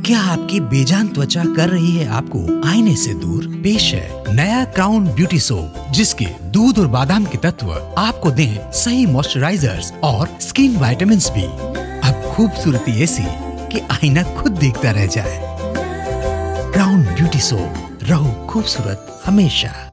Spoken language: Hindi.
क्या आपकी बेजान त्वचा कर रही है आपको आईने से दूर? पेश है नया क्राउन ब्यूटी सोप, जिसके दूध और बादाम के तत्व आपको दें सही मॉइस्चराइजर्स और स्किन विटामिन्स भी। अब खूबसूरती ऐसी कि आईना खुद देखता रह जाए। क्राउन ब्यूटी सोप, रहो खूबसूरत हमेशा।